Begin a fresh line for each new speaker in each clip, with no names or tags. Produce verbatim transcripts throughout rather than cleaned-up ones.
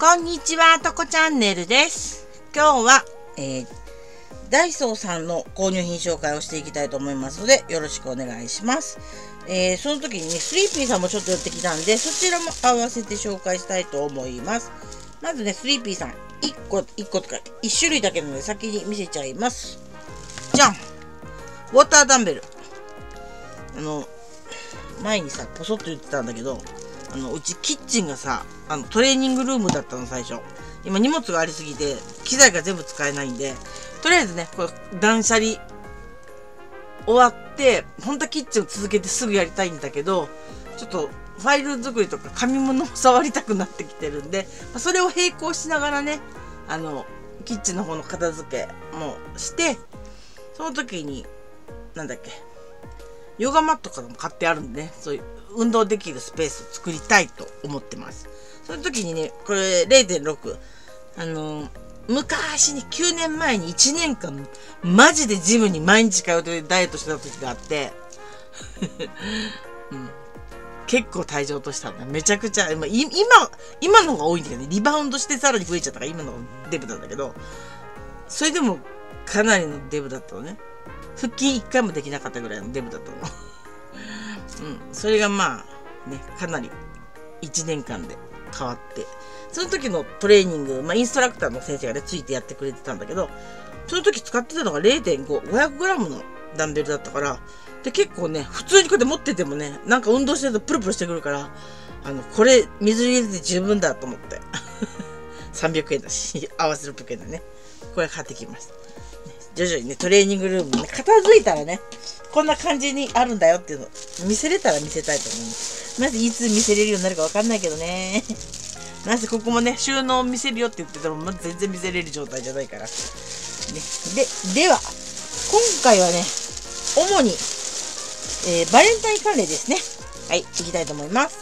こんにちは、とこチャンネルです。今日は、えー、ダイソーさんの購入品紹介をしていきたいと思いますので、よろしくお願いします。えー、その時にね、スリーピーさんもちょっと寄ってきたんで、そちらも合わせて紹介したいと思います。まずね、スリーピーさん、いっこ、いっことか、いち種類だけなので先に見せちゃいます。じゃん！ウォーターダンベル。あの、前にさ、ポソッと言ってたんだけど、あの、うちキッチンがさ、あの、トレーニングルームだったの、最初。今荷物がありすぎて、機材が全部使えないんで、とりあえずね、これ、断捨離終わって、本当はキッチンを続けてすぐやりたいんだけど、ちょっと、ファイル作りとか紙物を触りたくなってきてるんで、それを並行しながらね、あの、キッチンの方の片付けもして、その時に、なんだっけ、ヨガマットとかも買ってあるんでね、そういう運動できるスペースを作りたいと思ってます。その時にね、これ れいてんろく、あのー、昔にきゅうねんまえにいちねんかん、マジでジムに毎日通ってダイエットしてた時があって、うん、結構体重落としたんだ。めちゃくちゃ、今、今、今の方が多いんだけどね、リバウンドしてさらに増えちゃったから今の方がデブなんだけど、それでもかなりのデブだったのね。腹筋一回もできなかったぐらいのデブだったの。うん。それがまあ、ね、かなりいちねんかんで変わって。その時のトレーニング、まあインストラクターの先生がね、ついてやってくれてたんだけど、その時使ってたのが れいてんご、ごひゃくグラム のダンベルだったから、で、結構ね、普通にこうやって持っててもね、なんか運動してるとプルプルしてくるから、あの、これ水入れて十分だと思って。さんびゃくえんだし、合わせろっぴゃくえんだね。これ買ってきました。徐々にね、トレーニングルームね、片付いたらね、こんな感じにあるんだよっていうの、見せれたら見せたいと思います。まずいつ見せれるようになるかわかんないけどね。なぜここもね、収納見せるよって言ってたら、まず全然見せれる状態じゃないから。ね、で、では、今回はね、主に、えー、バレンタイン関連ですね。はい、いきたいと思います。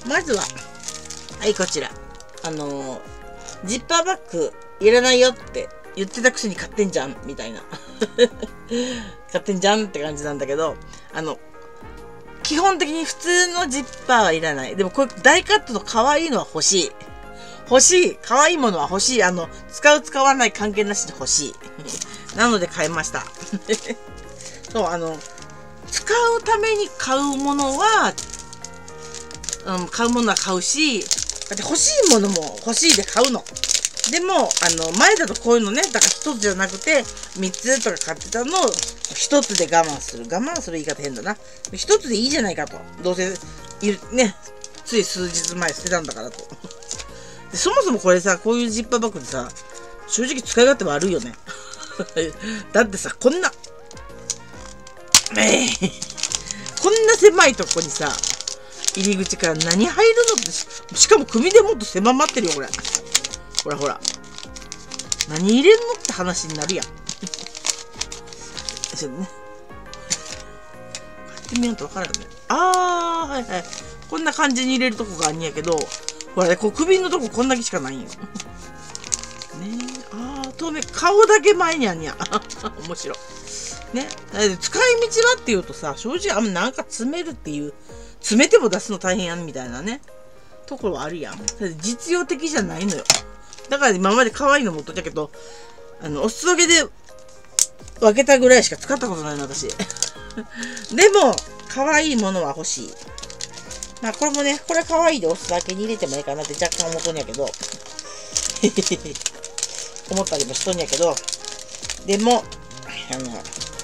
まずは、はい、こちら。あのー、ジッパーバッグいらないよって言ってたくせに買ってんじゃんみたいな。買ってんじゃんって感じなんだけど、あの、基本的に普通のジッパーはいらない。でもこれ大カットの可愛いのは欲しい。欲しい。可愛いものは欲しい。あの、使う使わない関係なしで欲しい。なので買いました。そう、あの、使うために買うものは、うん、買うものは買うし、だって欲しいものも欲しいで買うの。でも、あの、前だとこういうのね、だから一つじゃなくて、三つとか買ってたのを、一つで我慢する。我慢する言い方変だな。一つでいいじゃないかと。どうせ、ね、つい数日前捨てたんだからと。でそもそもこれさ、こういうジッパーバッグでさ、正直使い勝手悪いよね。だってさ、こんな、えー、こんな狭いとこにさ、入り口から何入るのってし、しかも首でもっと狭まってるよ、これ。ほらほら。何入れんのって話になるやん。ちょっとね。買ってみようとわからんね。あー、はいはい。こんな感じに入れるとこがあんやけど、ほらね、こう首のとここんだけしかないんよ。ねあー、透明、顔だけ前にあんや。面白い。ね。使い道はっていうとさ、正直あんまなんか詰めるっていう、詰めても出すの大変やんみたいなね。ところはあるやん。実用的じゃないのよ。だから今まで可愛いの持っとったけど、あの、お裾分けで分けたぐらいしか使ったことないの、私。でも、可愛いものは欲しい。まあ、これもね、これ可愛いでお裾分けに入れてもいいかなって若干思っとんやけど、思ったりもしとんやけど、でも、あの、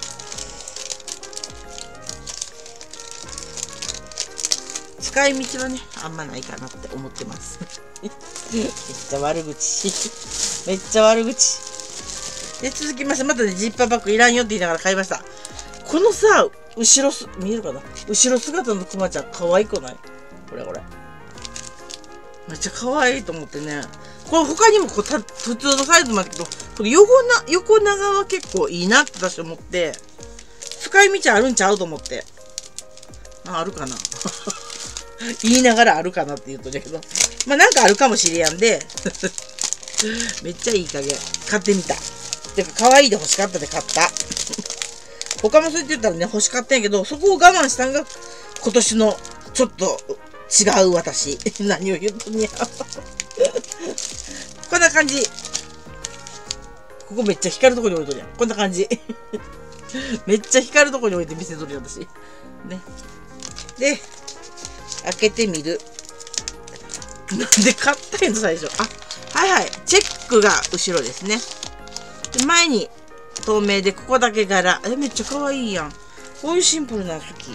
使い道はね、あんまないかなって思ってます。めっちゃ悪口。めっちゃ悪口。で、続きまして、またね、ジッパーバッグいらんよって言いながら買いました。このさ、後ろす、見えるかな？後ろ姿のクマちゃん、可愛くない？これこれ。めっちゃ可愛いと思ってね。これ他にもこうた、普通のサイズもあるけど、これ横な、横長は結構いいなって私思って、使い道あるんちゃうと思って。あ、あるかな言いながらあるかなって言うとだけど、まあなんかあるかもしれやんで、めっちゃいい加減。買ってみた。てか、可愛いで欲しかったで買った。他もそう言ってたらね、欲しかったんやけど、そこを我慢したんが、今年のちょっと違う私。何を言うとんや。 こんな感じ。ここめっちゃ光るとこに置いとるやん。こんな感じ。めっちゃ光るとこに置いて見せとるやん、私。ね。で、開けてみる。なんで買ったんやの、最初。あ、はいはい。チェックが後ろですね。で、前に透明で、ここだけ柄。え、めっちゃ可愛いやん。こういうシンプルなの好き。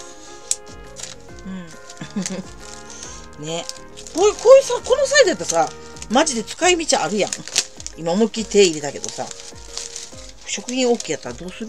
うん。ね。こういう、こういうさ、このサイズやったらさ、マジで使い道あるやん。今思いっきり手入れたけどさ。食品 OK やったらどうする？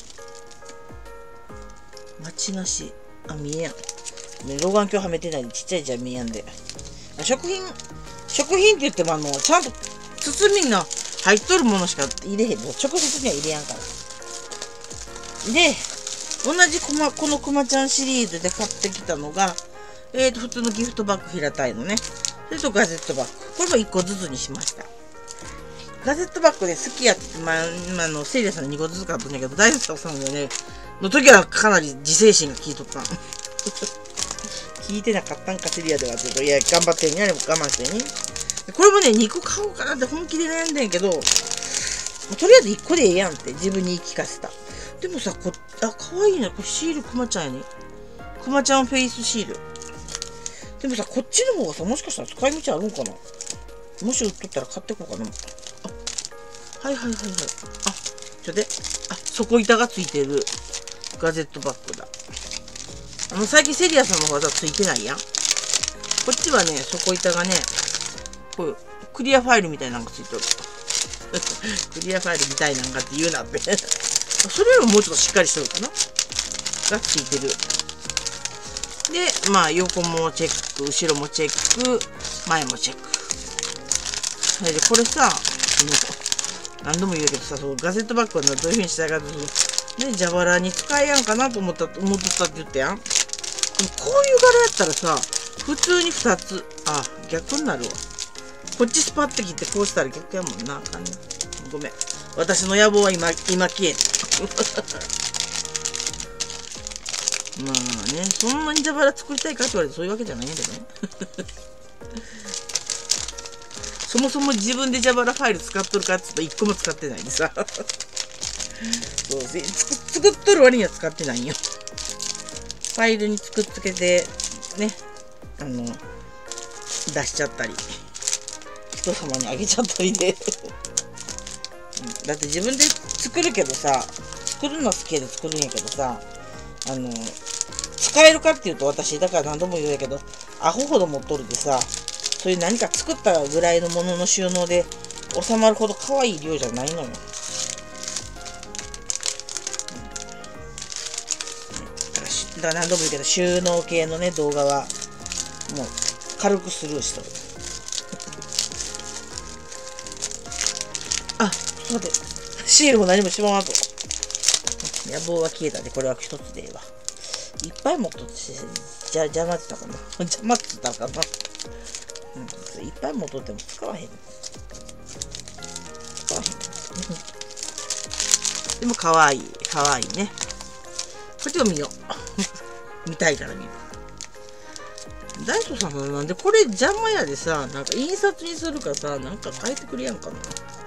待ちなし。あ、見えやん。ね、老眼鏡はめてないでちっちゃいじゃ見えやんで。食品、食品って言ってもあの、ちゃんと包みが入っとるものしか入れへんの。直接には入れやんから。で、同じこま、このくまちゃんシリーズで買ってきたのが、えーと、普通のギフトバッグ平たいのね。それとガジェットバッグ。これもいっこずつにしました。ガジェットバッグで好きやって、まあ、今のセイリアさんににこずつ買ったんだけど、大好きさんのね、の時はかなり自制心が効いとったん。聞いてなかったんか、セリアではって言うと、いや、頑張ってんやね、我慢してね。これもね、にこ買おうかなって本気で悩んでんけど、とりあえずいっこでええやんって自分に言い聞かせた。でもさ、こあ、かわいいな。これシールくまちゃんやね。くまちゃんフェイスシール。でもさ、こっちの方がさ、もしかしたら使い道あるんかな。もし売っとったら買ってこうかな。あ、はいはいはいはい。あ、ちょっとで、あ、底板がついてるガジェットバッグだ。あの、最近セリアさんの方はついてないやん。こっちはね、底板がね、こういうクリアファイルみたいなのがついてる。クリアファイルみたいなのがって言うなって。それよりももうちょっとしっかりしてるかながついてる。で、まあ、横もチェック、後ろもチェック、前もチェック。それで、これさ、何度も言うけどさ、そうガジェットバッグはどういう風にしたいかというと、ね、蛇腹に使えやんかなと思った、思っとったって言ったやん。こういう柄やったらさ、普通にふたつ、あ、逆になるわ。こっちスパッて切ってこうしたら逆やもんな。あかんな。ごめん。私の野望は今、今消えた。まあね、そんなに蛇腹作りたいかって言われてそういうわけじゃないんだけどね。そもそも自分で蛇腹ファイル使っとるかって言うといっこも使ってないでさ。そうぜ作、作っとる割には使ってないよ。ファイルにくっつけて、ね、あの、出しちゃったり、人様にあげちゃったりで。だって自分で作るけどさ、作るのは好きで作るんやけどさ、あの、使えるかっていうと私、だから何度も言うんやけど、アホほど持っとるでさ、そういう何か作ったぐらいのものの収納で収まるほど可愛い量じゃないのよ。だから何度も言うけど、収納系のね、動画は、もう、軽くスルーしとる。あ、ちょっと待って。シールも何もしまわんと。野望は消えたんで、これは一つでええわ。いっぱい持っとって、じゃ、邪魔って言ったかな。邪魔って言ったかな。うん、いっぱい持っとっても使わへん。使わへん。でも、かわいい。かわいいね。こっちを見よう。見たいから見る。ダイソーさんはなんでこれ邪魔やでさ、なんか印刷にするかさ、なんか変えてくれやんかな。ね、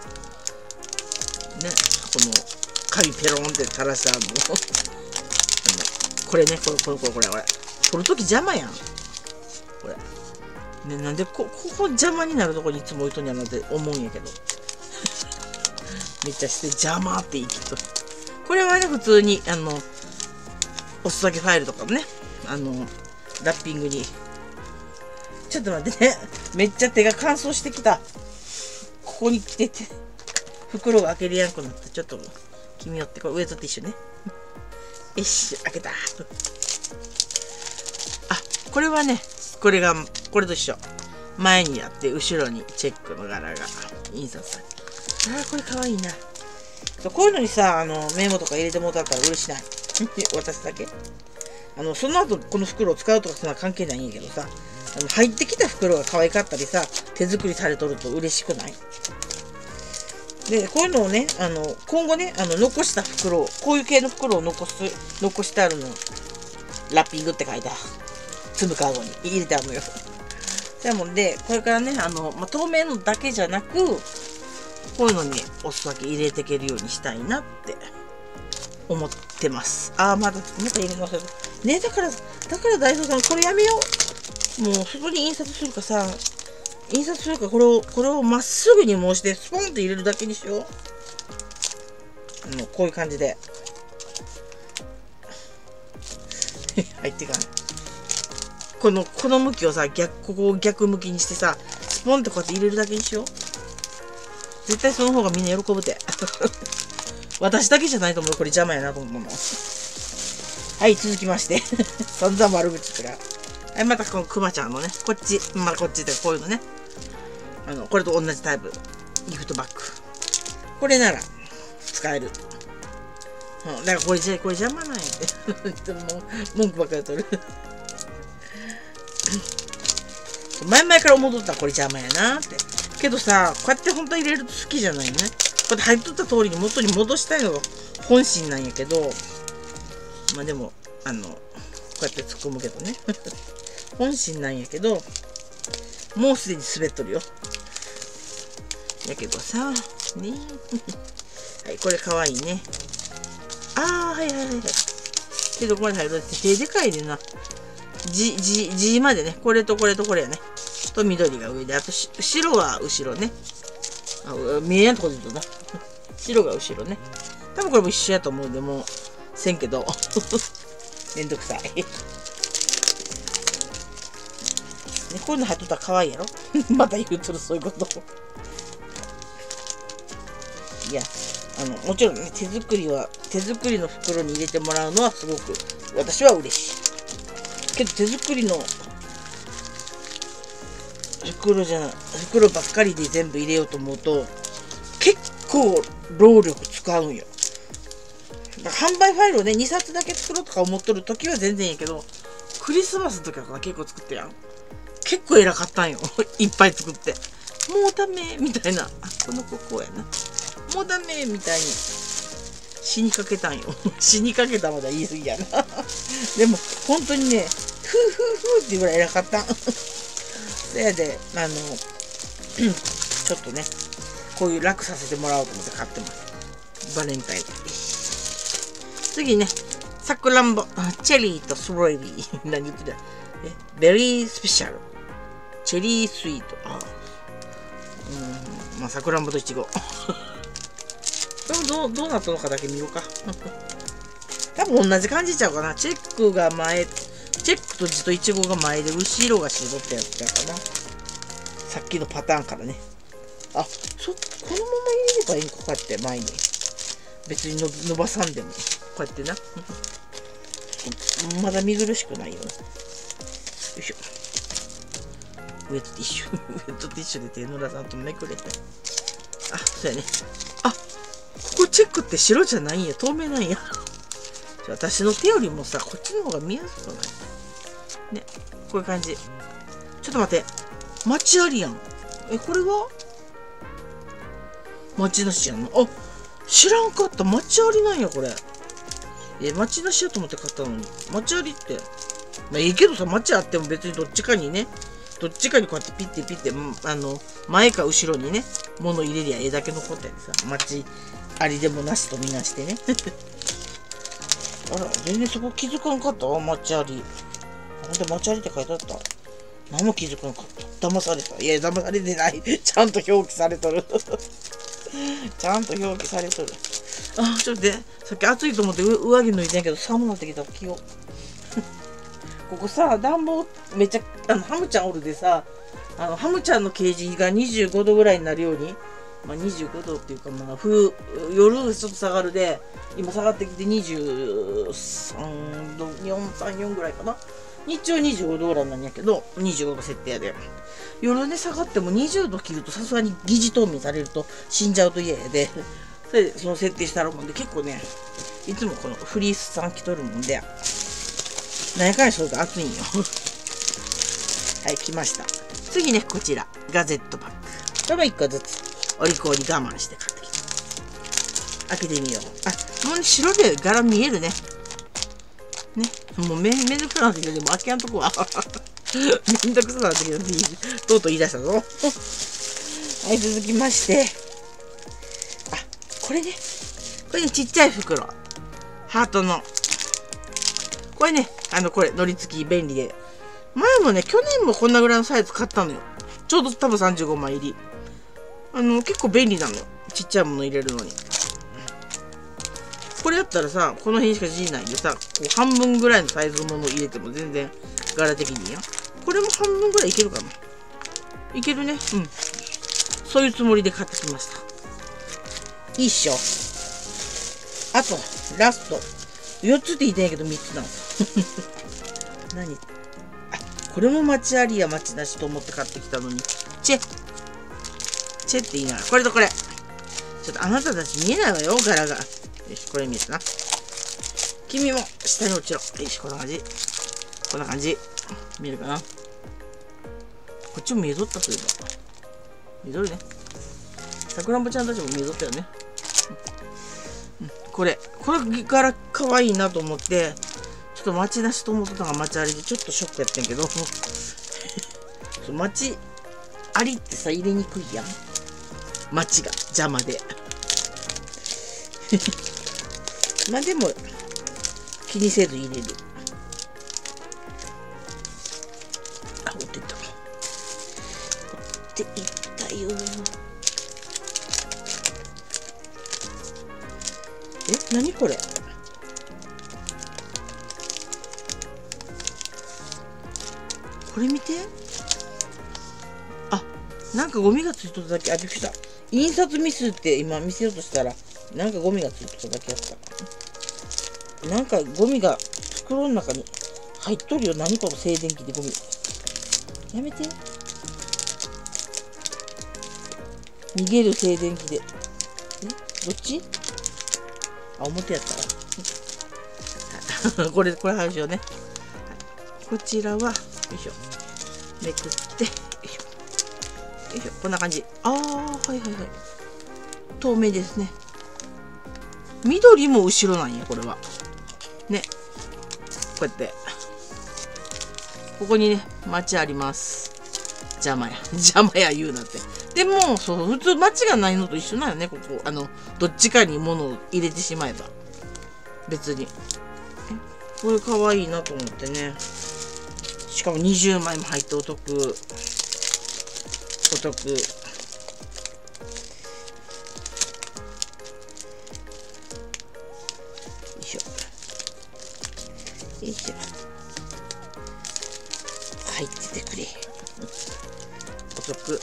このカビペロンって垂らしたの。これね、これこれこれこれこれ。取るとき邪魔やん。これ。ね、なんでこ、ここ邪魔になるとこにいつも置いとんやなって思うんやけど。めっちゃして邪魔って言い切っとる。これはね、普通に、あの、おすそ分けファイルとかもね、あの、ラッピングに。ちょっと待ってね。めっちゃ手が乾燥してきた。ここに来てて、袋が開けれやんくなった。ちょっと、君よって、これウエットティッシュね。よし、開けた。あ、これはね、これが、これと一緒。前にあって、後ろにチェックの柄が印刷されて。ああ、これかわいいな。こういうのにさ、あの、メモとか入れてもらったら嬉しない。私だけ。あの、その後、この袋を使うとかそんな関係ないんやけどさ、あの入ってきた袋が可愛かったりさ、手作りされとると嬉しくない？で、こういうのをね、あの、今後ね、あの、残した袋を、こういう系の袋を残す、残してあるの、ラッピングって書いた、積むカードに入れてあるのよ。 なので、これからね、あの、まあ、透明のだけじゃなく、こういうのにお酢だけ入れていけるようにしたいなって思ってます。ああ、まだ、また入れます。ね、だから、だからダイソーさん、これやめよう。もう、外に印刷するかさ、印刷するか、これを、これをまっすぐに申して、スポンと入れるだけにしよう。あの、こういう感じで。入っていかない。この、この向きをさ、逆、ここを逆向きにしてさ、スポンってこうやって入れるだけにしよう。絶対その方がみんな喜ぶて。私だけじゃないと思う。これ邪魔やなと思うの。はい、続きまして。散々悪口から。はい、またこのクマちゃんのね、こっち、まあこっちでこういうのね。あの、これと同じタイプ。ギフトバッグ。これなら、使える。うん、だからこれじゃ、これ邪魔なんやって。もう、文句ばっかり取る。前々から思っとったらこれ邪魔やなって。けどさ、こうやって本当に入れると好きじゃないね。こうやって入っとった通りに元に戻したいのが本心なんやけど、まあでも、あの、こうやって突っ込むけどね。本心なんやけど、もうすでに滑っとるよ。やけどさ、ね。はい、これかわいいね。あー、はいはいはいはい。けどこれ入るって手でかいでな。じ、じ、じまでね。これとこれとこれやね。と緑が上で、あとし白は後ろね。あ、見えんとこで言うとな。白が後ろね。多分これも一緒やと思うでもう、せんけど。めんどくさい。ね、こういうの貼っとったら可愛いやろまた言うとる、そういうこと。いや、あの、もちろんね、手作りは、手作りの袋に入れてもらうのはすごく、私は嬉しい。けど手作りの袋じゃない、袋ばっかりで全部入れようと思うと、結構労力使うんよ。だから販売ファイルをね、にさつだけ作ろうとか思っとるときは全然いいけど、クリスマスの時は結構作ってやん。結構偉かったんよ。いっぱい作って。もうダメみたいな。あ、この子こうやな。もうダメみたいに死にかけたんよ。死にかけたまだ言い過ぎやな。でも、本当にね、ふうふうふうっていうぐらい偉かったん。そやで、あの、ちょっとね、こういう楽させてもらおうと思って買ってます。バレンタイン。次ね、さくらんぼ、チェリーとストロベリー。何言ってた？え、ベリースペシャル。チェリースイート。ああ。うん、まあ、さくらんぼといちご。でもどう、どうなったのかだけ見ようか。多分同じ感じちゃうかな。チェックが前、チェックと字とイチゴが前で後ろが絞ったやつだかな。さっきのパターンからね。あ、そ、このまま入れればいいんか、こうやって前に。別にの伸ばさんでも。こうやってな。まだ見苦しくないよね。よいしょ。ウェットティッシュ。ウェットティッシュで手ぬらさんとめくれて。あ、そうやね。あ、ここチェックって白じゃないんや。透明なんや。私の手よりもさ、こっちの方が見やすくないね。こういう感じ。ちょっと待って。町ありやん。え、これは町なしやんの。あ、知らんかった。町ありなんや、これ。え、町なしやと思って買ったのに。町ありって。まあいいけどさ、町あっても別にどっちかにね、どっちかにこうやってピッてピッて、あの、前か後ろにね、物入れりゃ絵だけ残ったりさ、町ありでもなしとみなしてね。あら、全然そこ気づかんかったわ、町あり。ほんと町ありって書いてあった。何も気づかんかった。騙された。いや、騙されてない。ちゃんと表記されとる。ちゃんと表記されとる。あ、ちょっとで、さっき暑いと思って上着脱いでんけど、寒なってきた。気を。ここさ、暖房めっちゃ、あの、ハムちゃんおるでさ、あの、ハムちゃんのケージがにじゅうごどぐらいになるように、まあ、にじゅうごどっていうか、まあ、冬、夜ちょっと下がるで、今下がってきてにじゅうさんど、よん、さん、よんぐらいかな。日中にじゅうごどぐらいなんやけど、にじゅうごど設定やで。夜ね、下がってもにじゅうど切るとさすがに疑似冬眠されると死んじゃうと嫌やで、それでその設定したらもんで、結構ね、いつもこのフリースさん着とるもんで、何やかんやそれと暑いんよ。はい、来ました。次ね、こちら。ガゼットパック。これもいっこずつ。お利口に我慢して買ってきた。開けてみよう。あ、もうね、白で柄見えるね。ね。もうめ、めんどくさくなってきて、でも開けやんとこは。 めんどくさくなってきた。とうとう言い出したぞ。はい、続きまして。あ、これね。これね、ちっちゃい袋。ハートの。これね、あの、これ、のり付き便利で。前もね、去年もこんなぐらいのサイズ買ったのよ。ちょうど多分さんじゅうごまい入り。あの、結構便利なのよ。ちっちゃいもの入れるのに。これやったらさ、この辺しかじいないでさ、こう半分ぐらいのサイズのものを入れても全然柄的にいいやん。これも半分ぐらいいけるかな。いけるね。うん。そういうつもりで買ってきました。いいっしょ。あと、ラスト。よっつって言いたいけどみっつなの。何？あ、これも町ありや町なしと思って買ってきたのに。チェチェって言いながら。これとこれ。ちょっとあなたたち見えないわよ、柄が。よし、これ見えたな。君も下に落ちろ。よし、こんな感じ。こんな感じ。見えるかな？こっちも見えとったといえば。見えとるね。さくらんぼちゃんたちも見えとったよね。うん、これ。これ柄かわいいなと思って、ちょっと町なしと思ってたのが町ありでちょっとショックやってんけど、町ありってさ、入れにくいやん。町が邪魔で。まあでも、気にせず入れる。あ、折ってった。折っていったよ。え、なにこれ。これ見て。あ、なんかゴミがついとっただけ。あ、びっくりした。印刷ミスって今見せようとしたら、なんかゴミがついとっただけやった。なんかゴミが袋の中に入っとるよ。何この静電気でゴミ。やめて。逃げる静電気で。え、どっち？あ、表やったら。これ、これ、話しようね。こちらは、よいしょ。めくって、よいしょ。よいしょ。こんな感じ。ああ、はいはいはい。透明ですね。緑も後ろなんや、これは。ね。こうやって。ここにね、町あります。邪魔や。邪魔や言うなって。でも、そう、普通町がないのと一緒なんよね、ここ。あの、どっちかに物を入れてしまえば。別に。これかわいいなと思ってね。しかもにじゅうまいも入ってお得。お得。よいしょ。よいしょ。入っててくれ。お得。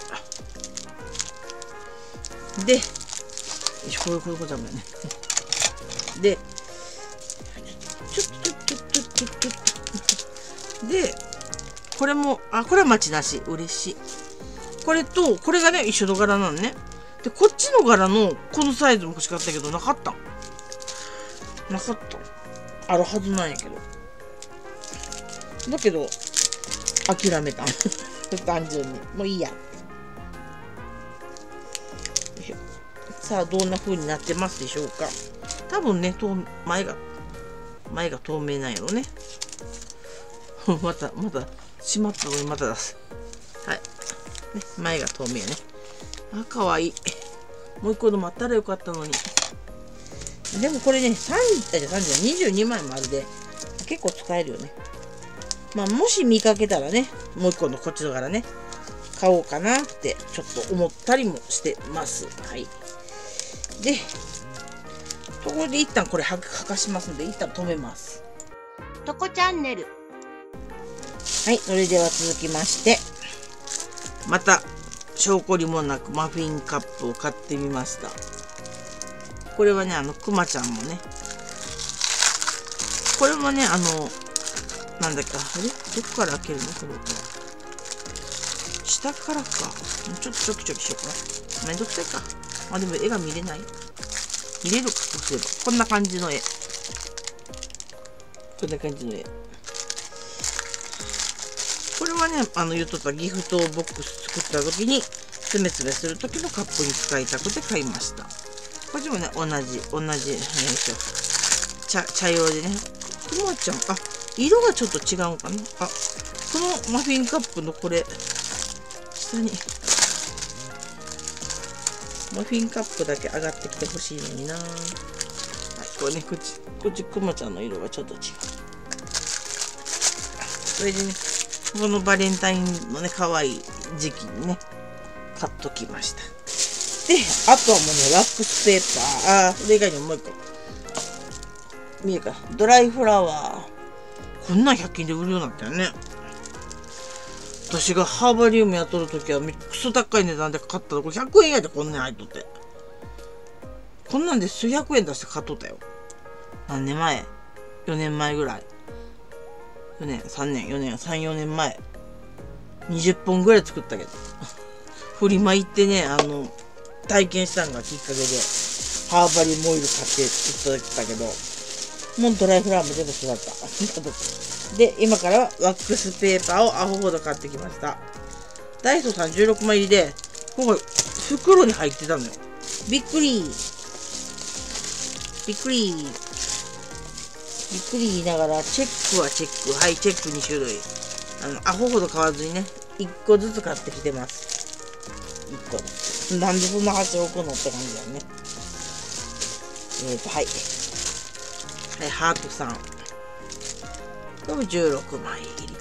で、よし、こういうことだもんね。で、ちょっとちょっとちょっとちょっとちょっと。で、これも、あ、これは町なし。嬉しい。これと、これがね、一緒の柄なのね。で、こっちの柄の、このサイズも欲しかったけど、なかった。なかった。あるはずなんやけど。だけど、諦めた。単純に。もういいや。よいしょ。さあ、どんな風になってますでしょうか。多分ね、前が、前が透明なんやろね。また、また、しまったのにまた出す。はい。ね、前が透明ね。あ、かわいい。もう一個の待ったらよかったのに。でもこれね、さんじゅう、さんじゅう、にじゅうにまいもあるで、結構使えるよね。まあ、もし見かけたらね、もう一個のこっちの柄ね、買おうかなってちょっと思ったりもしてます。はい。で、ところで一旦これはかしますので、一旦止めます。
とこチャンネル。
はい、それでは続きまして、また、証拠りもなくマフィンカップを買ってみました。これはね、あの、くまちゃんもね、これもね、あの、なんだっけ、あれどこから開けるのこれは。下からか。ちょっとチョキチョキしようか。めんどくさいか。あ、でも絵が見れない。見れるか、こうすれば。こんな感じの絵。こんな感じの絵。これはね、あの、言っとったギフトボックス作った時に、つめつめする時のカップに使いたくて買いました。こっちもね、同じ、同じ、よいしょ。茶、茶色でね。くまちゃん、あ、 色がちょっと違うんかな。あ、このマフィンカップのこれ、下に、マフィンカップだけ上がってきてほしいのにな。はい、これね、こっち、こっちくまちゃんの色がちょっと違う。それでね、このバレンタインのね、可愛い時期にね、買っときました。で、あとはもうね、ワックスペーパー、あー、それ以外にももう一個。見えるか、ドライフラワー。こんなんひゃく均で売るようになったよね。私がハーバリウムやっとるときはめっクソ高い値段で買ったら、これひゃくえんやでこんなん入っとって。こんなんで数百円出して買っとったよ。何年前 ?よ 年前ぐらい。よねん、さんねん、よねん、さん、よねんまえ。にじゅっぽんぐらい作ったけど。フリマ行ってね、あの、体験したのがきっかけで、ハーバリウムオイル買って作ったけど、もうドライフラワーも全部育った。で、今からはワックスペーパーをアホほど買ってきました。ダイソーさんじゅうろくまい入りで、ここ袋に入ってたのよ。びっくり。びっくり。びっくり言いながら、チェックはチェック。はい、チェックに種類。あの、アホほど買わずにね、いっこずつ買ってきてます。いっこです。なんでそんな箸置くのって感じだよね。えーと、はい。はい、ハートさん。これもじゅうろくまい入り。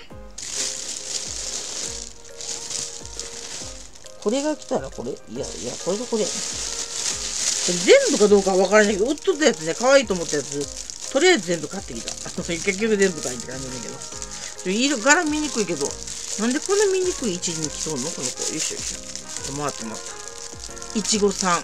これが来たらこれいやいや、これとこれ。これ全部かどうかはわからないけど、売っとったやつね、可愛いと思ったやつ、とりあえず全部買ってきた。結局全部買いって感じだけど。色、柄見にくいけど、なんでこんな見にくい位置に来そうのこの子。よいしょよいしょ。回って回った。いちごさん。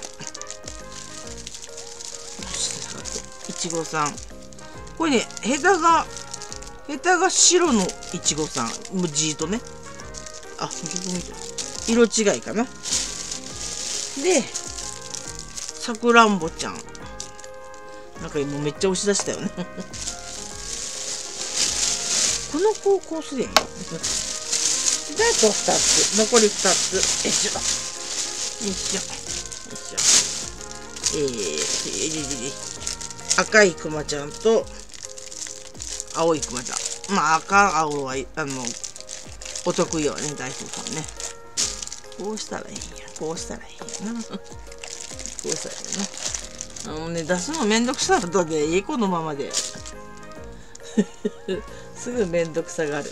いちごさん。これね、ヘタが、ヘタが白のいちごさん。もうじーとね。あ、色違いかな。で、さくらんぼちゃん。なんか今めっちゃ押し出したよね。この子をこうすりゃいいよ。で、あとふたつ。残りふたつ。よいしょ。よいしょ。よいしょ。えー、赤いクマちゃんと、青いクマちゃん。まあ、赤、青は、あの、お得意よね、ダイソーさんね。こうしたらいいんや。こうしたらいいんやな。こうしたらいいな。あのね、出すのめんどくさかったで、エコのままで。すぐめんどくさがる。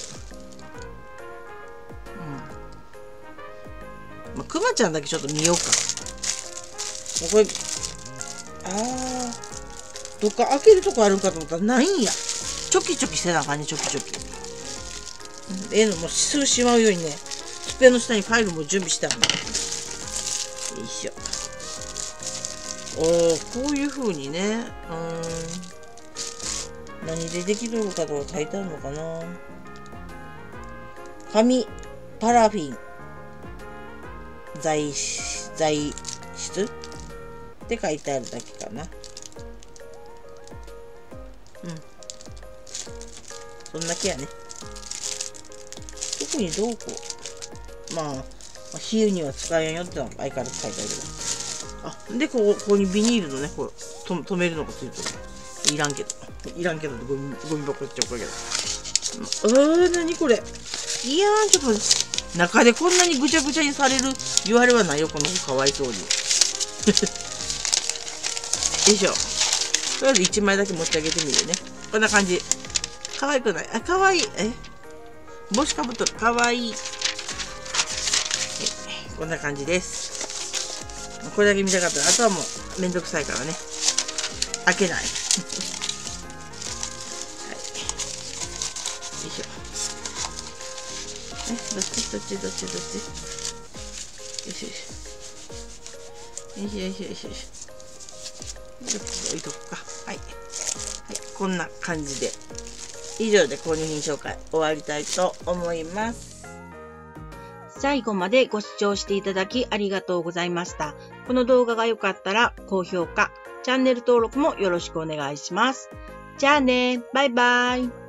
うん。まあ、クマちゃんだけちょっと見ようか。もうこれ、あー、どっか開けるとこあるんかと思ったらないんや。チョキチョキせなあかんね、チョキチョキ。ええのもすぐしまうようにね、机の下にファイルも準備してあるの。よいしょ。おー、こういう風にね、うーん。何でできるのかとか書いてあるのかな。紙、パラフィン、材質、材質って書いてあるだけかな。うん。そんだけやね。特にどうこう。まあ、比喩には使えんよってのは相変わらず書いてあるけど。あ、で、ここ、ここにビニールのね、こう、と止めるのがついてる。いらんけど。いらんけど、ゴミ、ゴミ箱っちゃうかけど。うー、なにこれ。いやー、ちょっと、中でこんなにぐちゃぐちゃにされる言われはないよ、この子かわいそうに。よいしょ。とりあえずいちまいだけ持ち上げてみるね。こんな感じ。かわいくない？あ、かわいい。え帽子かぶっとる。かわいい。こんな感じです。これだけ見たかったら、あとはもうめんどくさいからね。開けない。はい。よいしょ。え、どっちどっちどっちどっち。よしよし。よしよしよしよし。ちょっと置いとくか。はい。はい。こんな感じで。以上で購入品紹介終わりたいと思います。
最後までご視聴していただきありがとうございました。この動画が良かったら高評価、チャンネル登録もよろしくお願いします。じゃあね、バイバイ。